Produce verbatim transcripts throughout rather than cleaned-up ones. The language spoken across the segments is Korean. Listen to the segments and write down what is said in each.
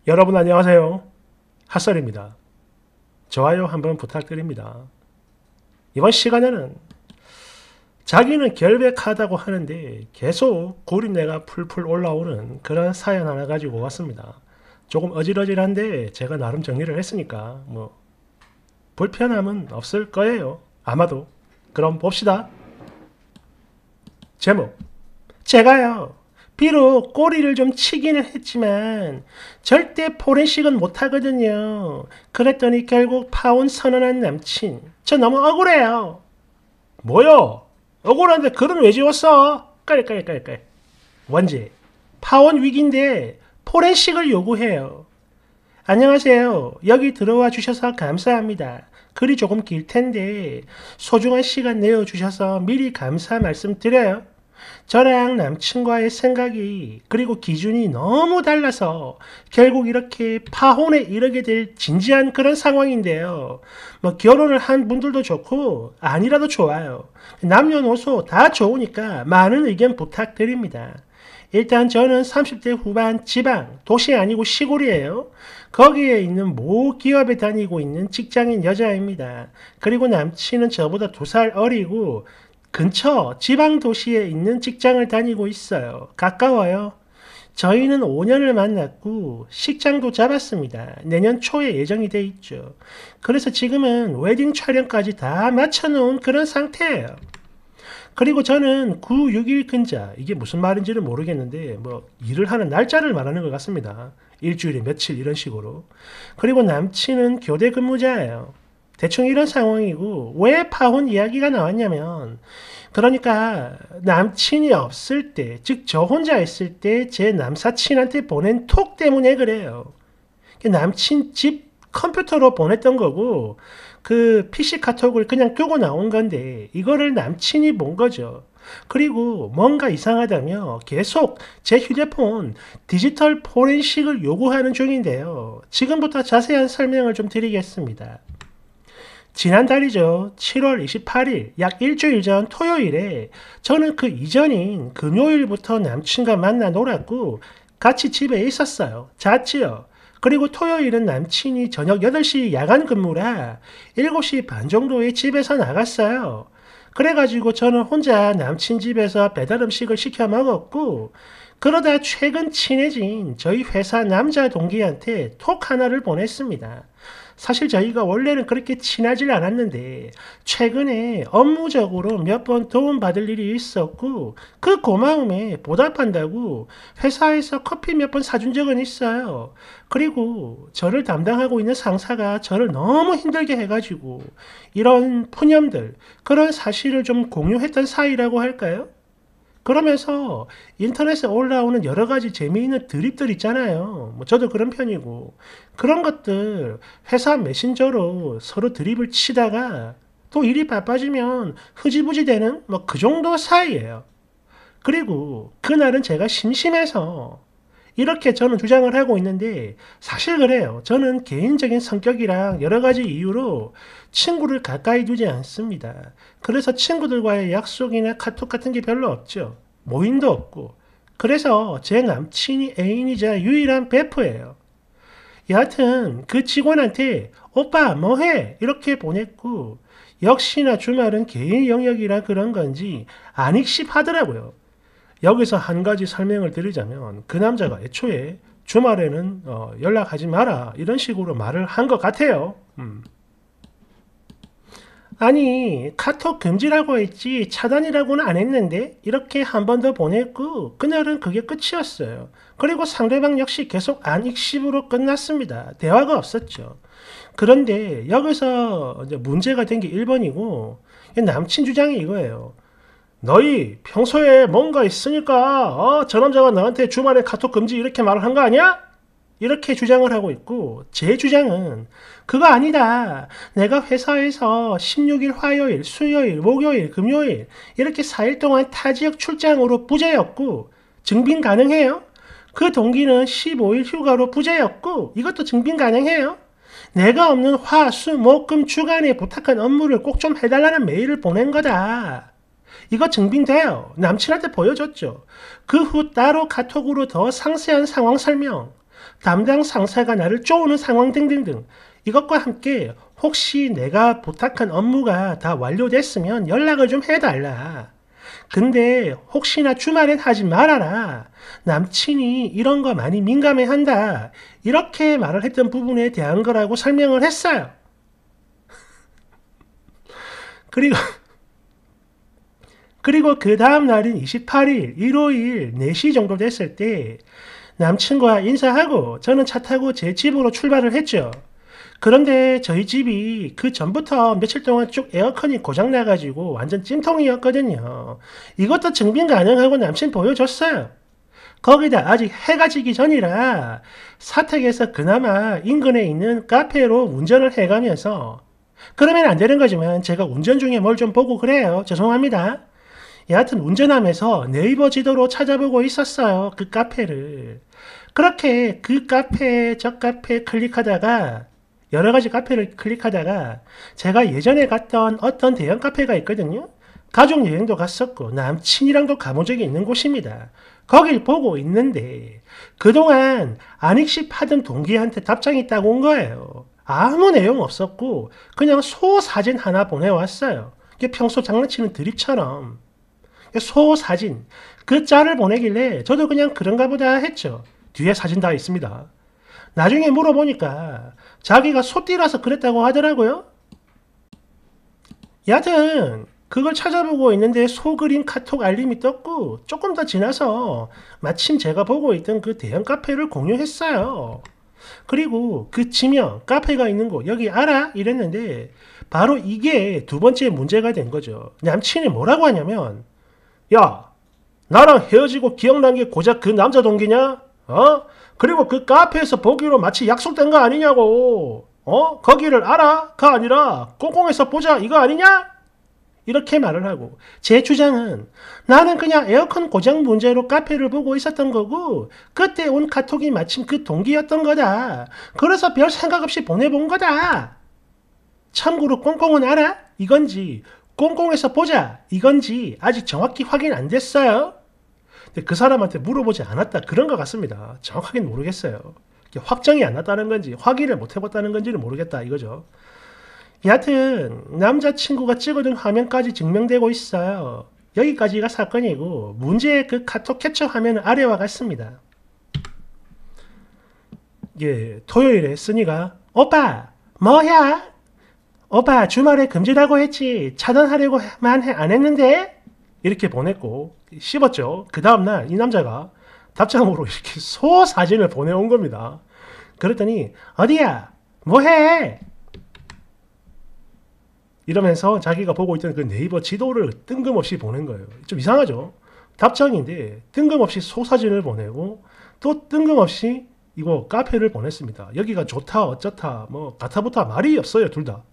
여러분 안녕하세요. 핫설입니다. 좋아요 한번 부탁드립니다. 이번 시간에는 자기는 결백하다고 하는데 계속 고린내가 풀풀 올라오는 그런 사연 하나 가지고 왔습니다. 조금 어질어질한데 제가 나름 정리를 했으니까 뭐 불편함은 없을 거예요. 아마도. 그럼 봅시다. 제목. 제가요. 비록 꼬리를 좀 치기는 했지만 절대 포렌식은 못하거든요. 그랬더니 결국 파혼 선언한 남친. 저 너무 억울해요. 뭐요? 억울한데 글은 왜 지웠어? 깔깔깔깔. 원제. 파혼 위기인데 포렌식을 요구해요. 안녕하세요. 여기 들어와 주셔서 감사합니다. 글이 조금 길 텐데 소중한 시간 내어 주셔서 미리 감사 말씀드려요. 저랑 남친과의 생각이 그리고 기준이 너무 달라서 결국 이렇게 파혼에 이르게 될 진지한 그런 상황인데요. 뭐 결혼을 한 분들도 좋고 아니라도 좋아요. 남녀노소 다 좋으니까 많은 의견 부탁드립니다. 일단 저는 삼십 대 후반 지방, 도시 아니고 시골이에요. 거기에 있는 모 기업에 다니고 있는 직장인 여자입니다. 그리고 남친은 저보다 두 살 어리고 근처 지방 도시에 있는 직장을 다니고 있어요. 가까워요. 저희는 오 년을 만났고 식장도 잡았습니다. 내년 초에 예정이 돼 있죠. 그래서 지금은 웨딩 촬영까지 다 맞춰놓은 그런 상태예요. 그리고 저는 구, 육 일 근자, 이게 무슨 말인지는 모르겠는데 뭐 일을 하는 날짜를 말하는 것 같습니다. 일주일에 며칠 이런 식으로. 그리고 남친은 교대 근무자예요. 대충 이런 상황이고 왜 파혼 이야기가 나왔냐면 그러니까 남친이 없을 때, 즉 저 혼자 있을 때 제 남사친한테 보낸 톡 때문에 그래요. 남친 집 컴퓨터로 보냈던 거고 그 피씨 카톡을 그냥 끄고 나온 건데 이거를 남친이 본 거죠. 그리고 뭔가 이상하다며 계속 제 휴대폰 디지털 포렌식을 요구하는 중인데요. 지금부터 자세한 설명을 좀 드리겠습니다. 지난달이죠. 칠월 이십팔일, 약 일주일 전 토요일에 저는 그 이전인 금요일부터 남친과 만나 놀았고 같이 집에 있었어요. 잤지요. 그리고 토요일은 남친이 저녁 여덟 시 야간 근무라 일곱 시 반 정도에 집에서 나갔어요. 그래가지고 저는 혼자 남친 집에서 배달 음식을 시켜 먹었고 그러다 최근 친해진 저희 회사 남자 동기한테 톡 하나를 보냈습니다. 사실 저희가 원래는 그렇게 친하질 않았는데 최근에 업무적으로 몇 번 도움받을 일이 있었고 그 고마움에 보답한다고 회사에서 커피 몇 번 사준 적은 있어요. 그리고 저를 담당하고 있는 상사가 저를 너무 힘들게 해가지고 이런 푸념들, 그런 사실을 좀 공유했던 사이라고 할까요? 그러면서 인터넷에 올라오는 여러 가지 재미있는 드립들 있잖아요. 뭐 저도 그런 편이고 그런 것들 회사 메신저로 서로 드립을 치다가 또 일이 바빠지면 흐지부지 되는 뭐 그 정도 사이예요. 그리고 그날은 제가 심심해서 이렇게 저는 주장을 하고 있는데 사실 그래요. 저는 개인적인 성격이랑 여러 가지 이유로 친구를 가까이 두지 않습니다. 그래서 친구들과의 약속이나 카톡 같은 게 별로 없죠. 모임도 없고. 그래서 제 남친이 애인이자 유일한 베프예요. 여하튼 그 직원한테 오빠 뭐해? 이렇게 보냈고 역시나 주말은 개인 영역이라 그런 건지 안 익십하더라고요. 여기서 한 가지 설명을 드리자면 그 남자가 애초에 주말에는 어, 연락하지 마라 이런 식으로 말을 한 것 같아요. 음. 아니 카톡 금지라고 했지 차단이라고는 안 했는데 이렇게 한 번 더 보냈고 그날은 그게 끝이었어요. 그리고 상대방 역시 계속 안익십으로 끝났습니다. 대화가 없었죠. 그런데 여기서 이제 문제가 된 게 일 번이고 남친 주장이 이거예요. 너희 평소에 뭔가 있으니까 어? 저 남자가 너한테 주말에 카톡 금지 이렇게 말을 한 거 아니야? 이렇게 주장을 하고 있고 제 주장은 그거 아니다. 내가 회사에서 십육 일 화요일, 수요일, 목요일, 금요일 이렇게 사 일 동안 타 지역 출장으로 부재였고 증빙 가능해요. 그 동기는 십오 일 휴가로 부재였고 이것도 증빙 가능해요. 내가 없는 화, 수, 목, 금 주간에 부탁한 업무를 꼭 좀 해달라는 메일을 보낸 거다. 이거 증빙돼요. 남친한테 보여줬죠. 그 후 따로 카톡으로 더 상세한 상황 설명. 담당 상사가 나를 쪼우는 상황 등등등. 이것과 함께 혹시 내가 부탁한 업무가 다 완료됐으면 연락을 좀 해달라. 근데 혹시나 주말엔 하지 말아라. 남친이 이런 거 많이 민감해한다. 이렇게 말을 했던 부분에 대한 거라고 설명을 했어요. 그리고 그리고 그 다음 날인 이십팔 일 일요일 네 시 정도 됐을 때 남친과 인사하고 저는 차 타고 제 집으로 출발을 했죠. 그런데 저희 집이 그 전부터 며칠 동안 쭉 에어컨이 고장나가지고 완전 찜통이었거든요. 이것도 증빙 가능하고 남친 보여줬어요. 거기다 아직 해가 지기 전이라 사택에서 그나마 인근에 있는 카페로 운전을 해가면서, 그러면 안 되는 거지만 제가 운전 중에 뭘 좀 보고 그래요. 죄송합니다. 여하튼 운전하면서 네이버 지도로 찾아보고 있었어요. 그 카페를. 그렇게 그 카페 저 카페 클릭하다가 여러 가지 카페를 클릭하다가 제가 예전에 갔던 어떤 대형 카페가 있거든요. 가족 여행도 갔었고 남친이랑도 가본 적이 있는 곳입니다. 거길 보고 있는데 그동안 안익십 하던 동기한테 답장이 딱 온 거예요. 아무 내용 없었고 그냥 소 사진 하나 보내왔어요. 이게 평소 장난치는 드립처럼 소 사진, 그 짤을 보내길래 저도 그냥 그런가 보다 했죠. 뒤에 사진 다 있습니다. 나중에 물어보니까 자기가 소띠라서 그랬다고 하더라고요. 여하튼 그걸 찾아보고 있는데 소 그림 카톡 알림이 떴고 조금 더 지나서 마침 제가 보고 있던 그 대형 카페를 공유했어요. 그리고 그 지명, 카페가 있는 곳 여기 알아? 이랬는데 바로 이게 두 번째 문제가 된 거죠. 남친이 뭐라고 하냐면, 야, 나랑 헤어지고 기억난 게 고작 그 남자 동기냐? 어? 그리고 그 카페에서 보기로 마치 약속된 거 아니냐고. 어? 거기를 알아? 가 아니라 꽁꽁해서 보자 이거 아니냐? 이렇게 말을 하고, 제 주장은 나는 그냥 에어컨 고장 문제로 카페를 보고 있었던 거고 그때 온 카톡이 마침 그 동기였던 거다. 그래서 별 생각 없이 보내본 거다. 참고로 꽁꽁은 알아? 이건지 꽁꽁해서 보자 이건지 아직 정확히 확인 안 됐어요. 근데 그 사람한테 물어보지 않았다 그런 것 같습니다. 정확하게는 모르겠어요. 확정이 안 났다는 건지 확인을 못 해봤다는 건지는 모르겠다 이거죠. 여하튼 남자친구가 찍어둔 화면까지 증명되고 있어요. 여기까지가 사건이고 문제의 그 카톡 캡처 화면은 아래와 같습니다. 예, 토요일에 쓰니가 오빠 뭐야? 오빠 주말에 금지라고 했지 차단하려고만 안 했는데? 이렇게 보냈고 씹었죠. 그 다음날 이 남자가 답장으로 이렇게 소 사진을 보내온 겁니다. 그랬더니 어디야? 뭐해? 이러면서 자기가 보고 있던 그 네이버 지도를 뜬금없이 보낸 거예요. 좀 이상하죠? 답장인데 뜬금없이 소 사진을 보내고 또 뜬금없이 이거 카페를 보냈습니다. 여기가 좋다 어쩌다 뭐 가타부타 말이 없어요. 둘 다.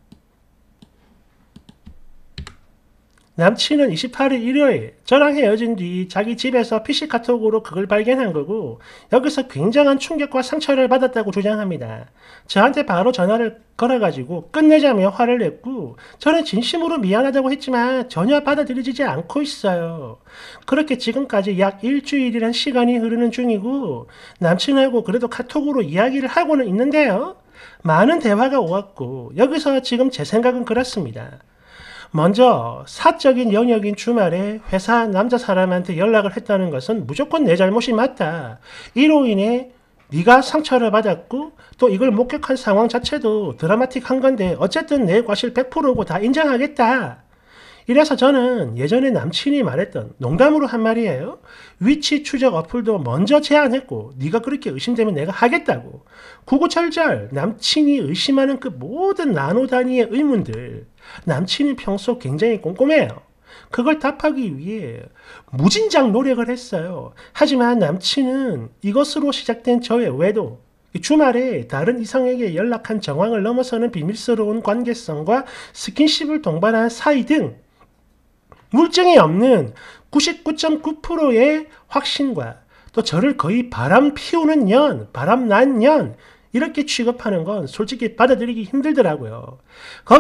남친은 이십팔 일 일요일 저랑 헤어진 뒤 자기 집에서 피씨 카톡으로 그걸 발견한 거고 여기서 굉장한 충격과 상처를 받았다고 주장합니다. 저한테 바로 전화를 걸어가지고 끝내자며 화를 냈고 저는 진심으로 미안하다고 했지만 전혀 받아들여지지 않고 있어요. 그렇게 지금까지 약 일주일이란 시간이 흐르는 중이고 남친하고 그래도 카톡으로 이야기를 하고는 있는데요. 많은 대화가 오갔고 여기서 지금 제 생각은 그렇습니다. 먼저 사적인 영역인 주말에 회사 남자 사람한테 연락을 했다는 것은 무조건 내 잘못이 맞다. 이로 인해 네가 상처를 받았고 또 이걸 목격한 상황 자체도 드라마틱한 건데 어쨌든 내 과실 백 퍼센트고 다 인정하겠다. 이래서 저는 예전에 남친이 말했던 농담으로 한 말이에요. 위치 추적 어플도 먼저 제안했고 네가 그렇게 의심되면 내가 하겠다고. 구구절절 남친이 의심하는 그 모든 나노 단위의 의문들. 남친이 평소 굉장히 꼼꼼해요. 그걸 답하기 위해 무진장 노력을 했어요. 하지만 남친은 이것으로 시작된 저의 외도, 주말에 다른 이성에게 연락한 정황을 넘어서는 비밀스러운 관계성과 스킨십을 동반한 사이 등 물증이 없는 구십구 점 구 퍼센트의 확신과 또 저를 거의 바람 피우는 년, 바람 난 년 이렇게 취급하는 건 솔직히 받아들이기 힘들더라고요.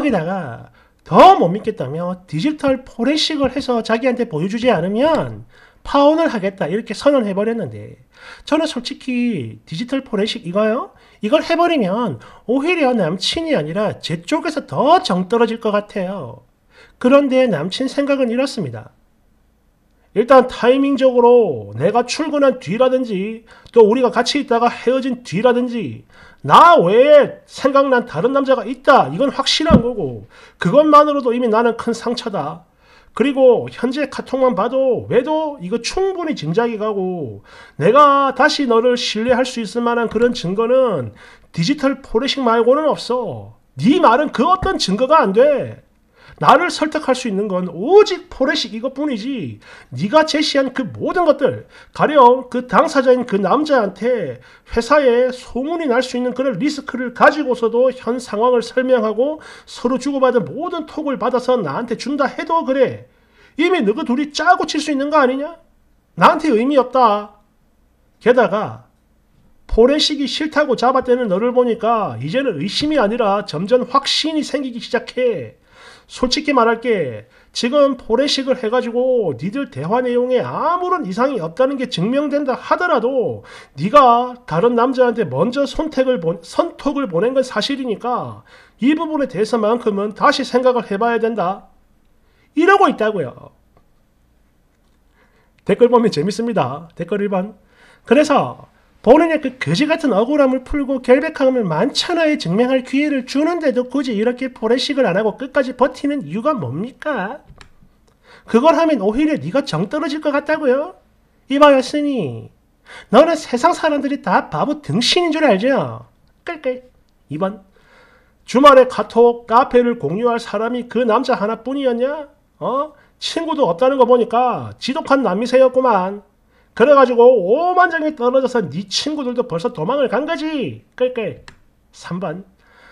거기다가 더 못 믿겠다며 디지털 포렌식을 해서 자기한테 보여주지 않으면 파혼을 하겠다 이렇게 선언해버렸는데 저는 솔직히 디지털 포렌식 이거요? 이걸 해버리면 오히려 남친이 아니라 제 쪽에서 더 정 떨어질 것 같아요. 그런데 남친 생각은 이렇습니다. 일단 타이밍적으로 내가 출근한 뒤라든지 또 우리가 같이 있다가 헤어진 뒤라든지 나 외에 생각난 다른 남자가 있다 이건 확실한 거고 그것만으로도 이미 나는 큰 상처다. 그리고 현재 카톡만 봐도 왜도 이거 충분히 짐작이 가고 내가 다시 너를 신뢰할 수 있을 만한 그런 증거는 디지털 포렌식 말고는 없어. 네 말은 그 어떤 증거가 안 돼. 나를 설득할 수 있는 건 오직 포렌식 이것뿐이지 네가 제시한 그 모든 것들 가령 그 당사자인 그 남자한테 회사에 소문이 날 수 있는 그런 리스크를 가지고서도 현 상황을 설명하고 서로 주고받은 모든 톡을 받아서 나한테 준다 해도 그래 이미 너희 둘이 짜고 칠 수 있는 거 아니냐? 나한테 의미 없다. 게다가 포렌식이 싫다고 잡아떼는 너를 보니까 이제는 의심이 아니라 점점 확신이 생기기 시작해. 솔직히 말할게 지금 포렌식을 해가지고 니들 대화 내용에 아무런 이상이 없다는 게 증명된다 하더라도 네가 다른 남자한테 먼저 선택을 보, 선톡을 보낸 건 사실이니까 이 부분에 대해서만큼은 다시 생각을 해봐야 된다. 이러고 있다고요. 댓글 보면 재밌습니다. 댓글 일 번. 그래서 본인의 그 거지같은 억울함을 풀고 결백함을 만천하에 증명할 기회를 주는데도 굳이 이렇게 포렌식을 안하고 끝까지 버티는 이유가 뭡니까? 그걸 하면 오히려 네가 정 떨어질 것 같다고요? 이봐요 쓰니 너는 세상 사람들이 다 바보 등신인 줄 알죠? 끌끌. 이 번. 주말에 카톡, 카페를 공유할 사람이 그 남자 하나뿐이었냐? 어? 친구도 없다는 거 보니까 지독한 남미새였구만. 그래가지고 오만장이 떨어져서 네 친구들도 벌써 도망을 간 거지. 끌끌. 삼 번.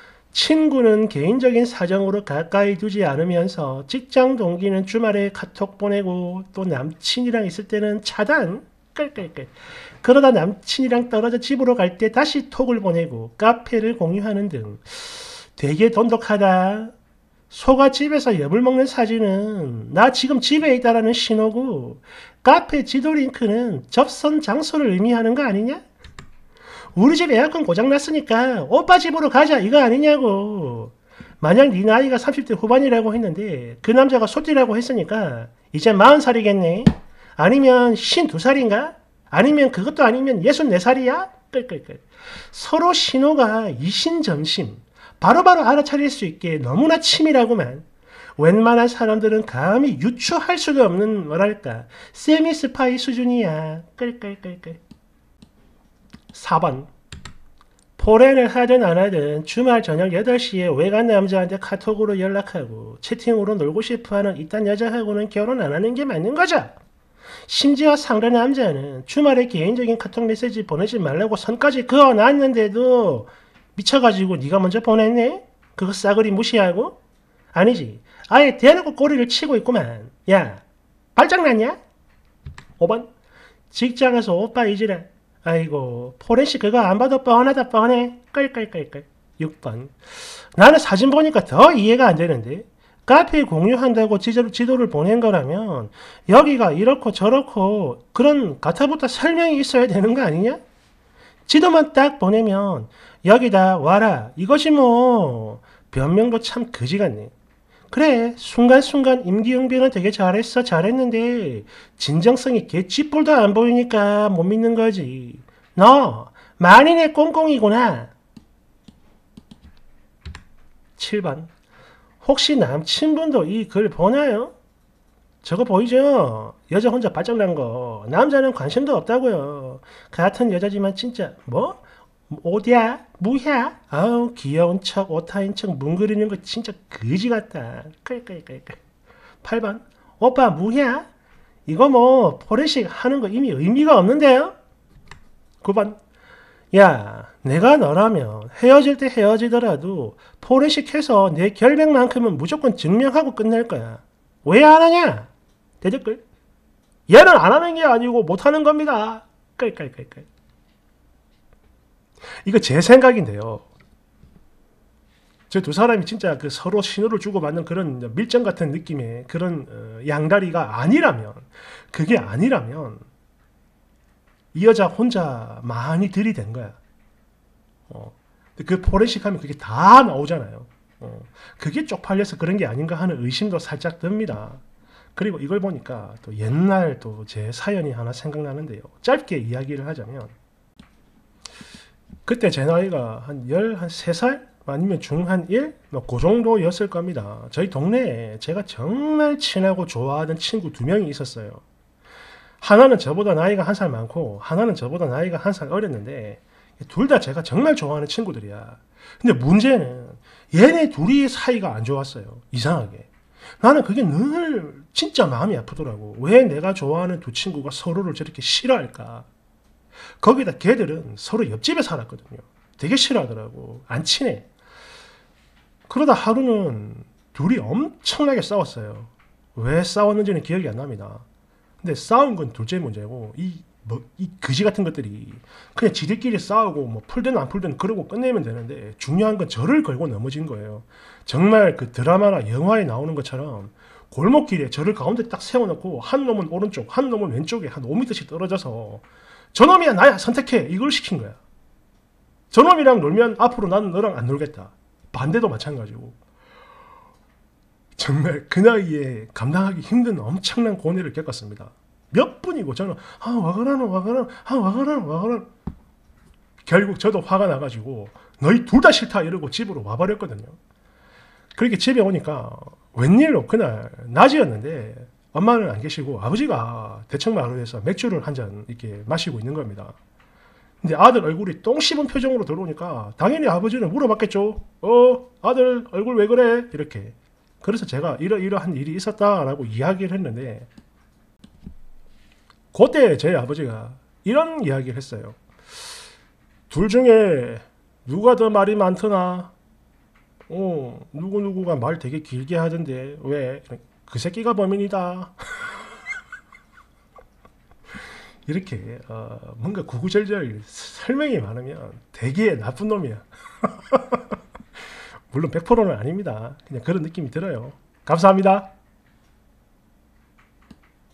친구는 개인적인 사정으로 가까이 두지 않으면서 직장 동기는 주말에 카톡 보내고 또 남친이랑 있을 때는 차단. 끌끌끌. 그러다 남친이랑 떨어져 집으로 갈 때 다시 톡을 보내고 카페를 공유하는 등 되게 돈독하다. 소가 집에서 엽을 먹는 사진은 나 지금 집에 있다라는 신호고 카페 지도 링크는 접선 장소를 의미하는 거 아니냐? 우리 집 에어컨 고장났으니까 오빠 집으로 가자 이거 아니냐고. 만약 네 나이가 삼십 대 후반이라고 했는데 그 남자가 소띠라고 했으니까 이제 마흔 살이겠네. 아니면 쉰두 살인가? 아니면 그것도 아니면 예순네 살이야? 끌끌끌. 서로 신호가 이신점심 바로바로 알아차릴 수 있게 너무나 치밀하구만. 웬만한 사람들은 감히 유추할 수도 없는 뭐랄까 세미 스파이 수준이야. 끌끌끌끌. 사 번. 포렌을 하든 안 하든 주말 저녁 여덟 시에 외간 남자한테 카톡으로 연락하고 채팅으로 놀고 싶어하는 이딴 여자하고는 결혼 안 하는 게 맞는 거죠. 심지어 상대 남자는 주말에 개인적인 카톡 메시지 보내지 말라고 선까지 그어놨는데도 미쳐가지고 네가 먼저 보냈네? 그거 싸그리 무시하고? 아니지. 아예 대놓고 꼬리를 치고 있구만. 야, 발장났냐? 오 번. 직장에서 오빠 이지랄. 아이고, 포렌식 그거 안 봐도 뻔하다 뻔해. 끌끌끌끌. 육 번. 나는 사진 보니까 더 이해가 안 되는데 카페 공유한다고 지도를 보낸 거라면 여기가 이렇고 저렇고 그런 가타부터 설명이 있어야 되는 거 아니냐? 지도만 딱 보내면 여기다 와라 이것이 뭐. 변명도 참 거지 같네. 그래 순간순간 임기응변은 되게 잘했어 잘했는데 진정성이 개쥐뿔도 안 보이니까 못 믿는 거지. 너 만인의 꽁꽁이구나. 칠 번. 혹시 남친분도 이 글 보나요? 저거 보이죠? 여자 혼자 발장난 거. 남자는 관심도 없다고요. 같은 여자지만 진짜 뭐? 어디야? 뭐야? 아우 귀여운 척 오타인 척 뭉그리는 거 진짜 거지 같다. 끌끌끌끌. 팔 번. 오빠 뭐야? 이거 뭐 포렌식 하는 거 이미 의미가 없는데요? 구 번. 야 내가 너라면 헤어질 때 헤어지더라도 포렌식 해서 내 결백만큼은 무조건 증명하고 끝낼 거야. 왜 안 하냐? 대댓글. 얘는 안 하는 게 아니고 못 하는 겁니다. 끌끌끌끌. 이거 제 생각인데요. 저 두 사람이 진짜 그 서로 신호를 주고받는 그런 밀정 같은 느낌의 그런 어, 양다리가 아니라면, 그게 아니라면 이 여자 혼자 많이 들이댄 거야. 어. 그 포렌식 하면 그게 다 나오잖아요. 어. 그게 쪽팔려서 그런 게 아닌가 하는 의심도 살짝 듭니다. 그리고 이걸 보니까 또 옛날 또 제 사연이 하나 생각나는데요. 짧게 이야기를 하자면, 그때 제 나이가 한 열세 살? 아니면 중한 일? 뭐 그 정도였을 겁니다. 저희 동네에 제가 정말 친하고 좋아하는 친구 두 명이 있었어요. 하나는 저보다 나이가 한 살 많고 하나는 저보다 나이가 한 살 어렸는데, 둘 다 제가 정말 좋아하는 친구들이야. 근데 문제는 얘네 둘이 사이가 안 좋았어요. 이상하게. 나는 그게 늘 진짜 마음이 아프더라고. 왜 내가 좋아하는 두 친구가 서로를 저렇게 싫어할까? 거기다 걔들은 서로 옆집에 살았거든요. 되게 싫어하더라고. 안 친해. 그러다 하루는 둘이 엄청나게 싸웠어요. 왜 싸웠는지는 기억이 안 납니다. 근데 싸운 건 둘째 문제고, 이, 뭐, 이 거지 같은 것들이 그냥 지들끼리 싸우고 뭐 풀든 안 풀든 그러고 끝내면 되는데, 중요한 건 저를 걸고 넘어진 거예요. 정말 그 드라마나 영화에 나오는 것처럼 골목길에 저를 가운데 딱 세워놓고 한 놈은 오른쪽, 한 놈은 왼쪽에 한 오 미터씩 떨어져서 저놈이야 나야 선택해 이걸 시킨 거야. 저놈이랑 놀면 앞으로 나는 너랑 안 놀겠다. 반대도 마찬가지고. 정말 그 나이에 감당하기 힘든 엄청난 고뇌를 겪었습니다. 몇 분이고 저는 아 와그라노 와그라노 아 와그라노 와그라노. 결국 저도 화가 나가지고 너희 둘 다 싫다 이러고 집으로 와버렸거든요. 그렇게 집에 오니까 웬일로 그날 낮이었는데 엄마는 안 계시고 아버지가 대청마루에서 맥주를 한 잔 이렇게 마시고 있는 겁니다. 근데 아들 얼굴이 똥 씹은 표정으로 들어오니까 당연히 아버지는 물어봤겠죠. 어 아들 얼굴 왜 그래? 이렇게. 그래서 제가 이러이러한 일이 있었다라고 이야기를 했는데, 그때 제 아버지가 이런 이야기를 했어요. 둘 중에 누가 더 말이 많더나? 어 누구누구가 말 되게 길게 하던데 왜? 그 새끼가 범인이다. 이렇게 어, 뭔가 구구절절 설명이 많으면 되게 나쁜 놈이야. 물론 백 퍼센트는 아닙니다. 그냥 그런 느낌이 들어요. 감사합니다.